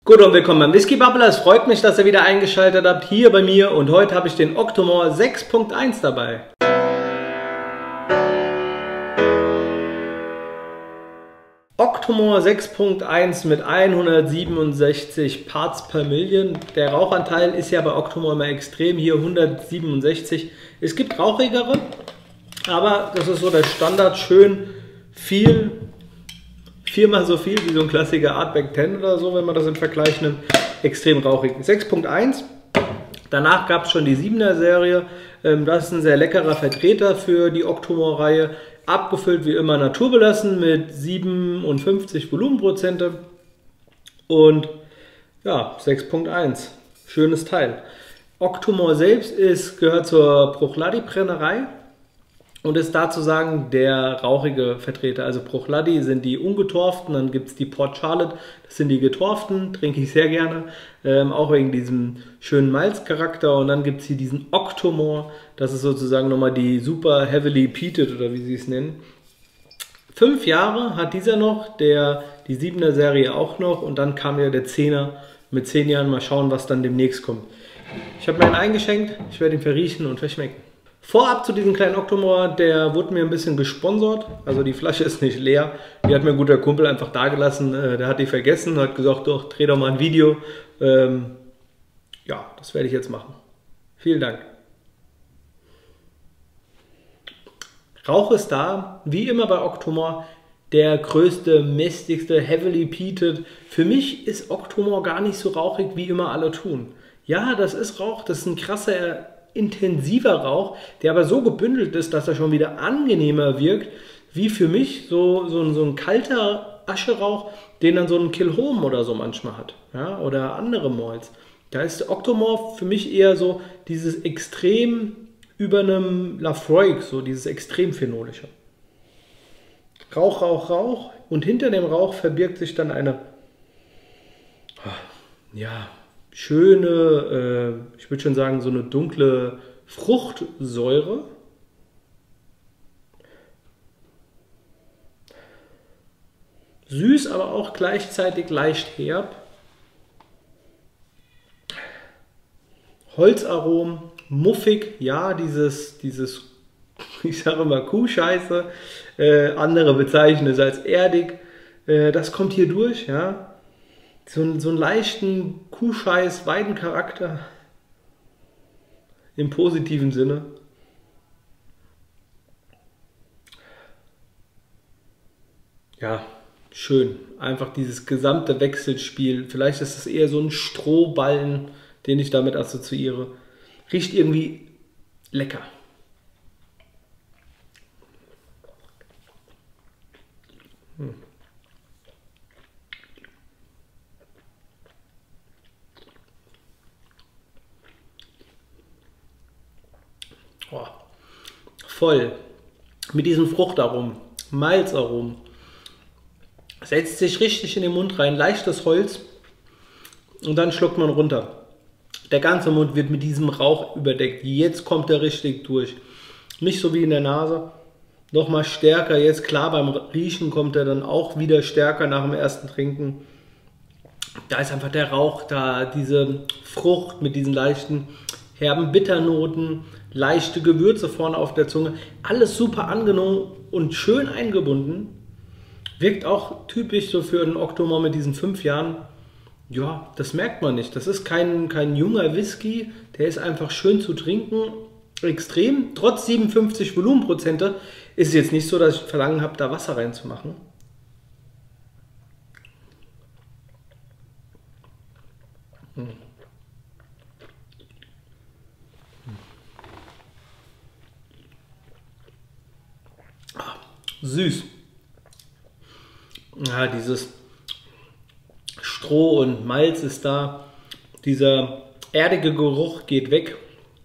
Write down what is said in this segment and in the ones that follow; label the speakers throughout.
Speaker 1: Gut und willkommen beim Whisky Bubbler. Es freut mich, dass ihr wieder eingeschaltet habt hier bei mir und heute habe ich den Octomore 6.1 dabei. Octomore 6.1 mit 167 Parts per Million. Der Rauchanteil ist ja bei Octomore immer extrem, hier 167. Es gibt rauchigere, aber das ist so der Standard, schön viel. Viermal so viel wie so ein Klassiker Artback 10 oder so, wenn man das im Vergleich nimmt. Extrem rauchig. 6.1. Danach gab es schon die 7er Serie. Das ist ein sehr leckerer Vertreter für die Octomore-Reihe. Abgefüllt wie immer naturbelassen mit 57 Volumenprozente. Und ja, 6.1. Schönes Teil. Octomore selbst gehört zur Bruichladdich-Brennerei. Und ist da zu sagen, der rauchige Vertreter. Also Bruichladdich sind die ungetorften, dann gibt es die Port Charlotte, das sind die getorften, trinke ich sehr gerne, auch wegen diesem schönen Malzcharakter. Und dann gibt es hier diesen Octomore, das ist sozusagen nochmal die super heavily peated oder wie sie es nennen. 5 Jahre hat dieser noch, die 7er Serie auch noch und dann kam ja der 10er mit 10 Jahren. Mal schauen, was dann demnächst kommt. Ich habe mir einen eingeschenkt, ich werde ihn verriechen und verschmecken. Vorab zu diesem kleinen Octomore, der wurde mir ein bisschen gesponsert, also die Flasche ist nicht leer, die hat mir ein guter Kumpel einfach dagelassen, der hat die vergessen, hat gesagt, doch, dreh doch mal ein Video. Ja, das werde ich jetzt machen. Vielen Dank. Rauch ist da, wie immer bei Octomore, der größte, mächtigste, heavily peated. Für mich ist Octomore gar nicht so rauchig, wie immer alle tun. Ja, das ist Rauch, das ist ein krasser, intensiver Rauch, der aber so gebündelt ist, dass er schon wieder angenehmer wirkt, wie für mich so ein kalter Ascherauch, den dann so ein Kilchoman oder so manchmal hat, ja, oder andere Malts. Da ist Octomore für mich eher so dieses Extrem über einem Laphroaig, so dieses extrem phenolische. Rauch, Rauch, Rauch und hinter dem Rauch verbirgt sich dann eine, ja, schöne, ich würde schon sagen, so eine dunkle Fruchtsäure. Süß, aber auch gleichzeitig leicht herb. Holzaromen, muffig, ja, dieses ich sage immer Kuhscheiße, andere bezeichnen es als erdig. Das kommt hier durch, ja. So einen leichten Kuhscheiß-Weidencharakter im positiven Sinne. Ja, schön. Einfach dieses gesamte Wechselspiel. Vielleicht ist es eher so ein Strohballen, den ich damit assoziiere. Riecht irgendwie lecker. Oh, voll mit diesen Fruchtaromen, Malzaromen. Setzt sich richtig in den Mund rein, leichtes Holz und dann schluckt man runter. Der ganze Mund wird mit diesem Rauch überdeckt. Jetzt kommt er richtig durch. Nicht so wie in der Nase, nochmal stärker. Jetzt klar, beim Riechen kommt er dann auch wieder stärker nach dem ersten Trinken. Da ist einfach der Rauch da, diese Frucht mit diesen leichten herben Bitternoten, leichte Gewürze vorne auf der Zunge, alles super angenehm und schön eingebunden. Wirkt auch typisch so für einen Octomore mit diesen 5 Jahren. Ja, das merkt man nicht. Das ist kein junger Whisky, der ist einfach schön zu trinken, extrem. Trotz 57 Volumenprozente ist es jetzt nicht so, dass ich Verlangen habe, da Wasser reinzumachen. Süß. Ja, dieses Stroh und Malz ist da. Dieser erdige Geruch geht weg.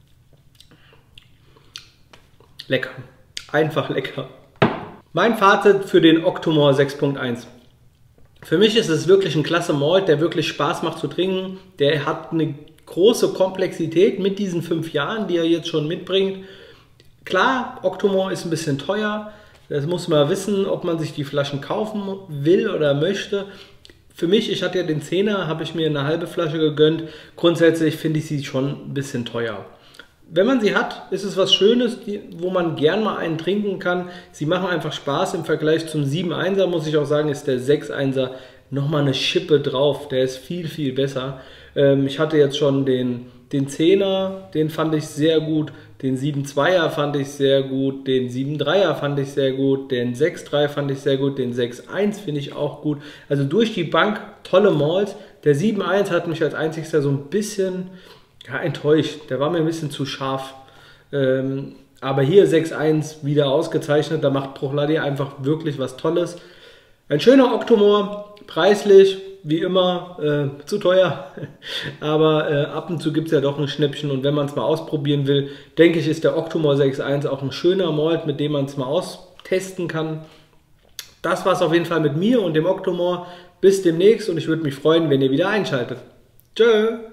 Speaker 1: Lecker. Einfach lecker. Mein Fazit für den Octomore 6.1. Für mich ist es wirklich ein klasse Malt, der wirklich Spaß macht zu trinken. Der hat eine große Komplexität mit diesen 5 Jahren, die er jetzt schon mitbringt. Klar, Octomore ist ein bisschen teuer. Das muss man wissen, ob man sich die Flaschen kaufen will oder möchte. Für mich, ich hatte ja den 10er, habe ich mir eine halbe Flasche gegönnt. Grundsätzlich finde ich sie schon ein bisschen teuer. Wenn man sie hat, ist es was Schönes, wo man gern mal einen trinken kann. Sie machen einfach Spaß. Im Vergleich zum 7-1er muss ich auch sagen, ist der 6-1er nochmal eine Schippe drauf. Der ist viel, viel besser. Ich hatte jetzt schon den 10er, den fand ich sehr gut. Den 7-2er fand ich sehr gut. Den 7-3er fand ich sehr gut. Den 6-3 fand ich sehr gut. Den 6-1 finde ich auch gut. Also durch die Bank tolle Malls. Der 7-1 hat mich als einzigster so ein bisschen enttäuscht. Der war mir ein bisschen zu scharf. Aber hier 6-1 wieder ausgezeichnet. Da macht Bruichladdich einfach wirklich was Tolles. Ein schöner Octomore, preislich, wie immer, zu teuer. Aber ab und zu gibt es ja doch ein Schnäppchen. Und wenn man es mal ausprobieren will, denke ich, ist der Octomore 6.1 auch ein schöner Malt, mit dem man es mal austesten kann. Das war es auf jeden Fall mit mir und dem Octomore. Bis demnächst und ich würde mich freuen, wenn ihr wieder einschaltet. Tschö!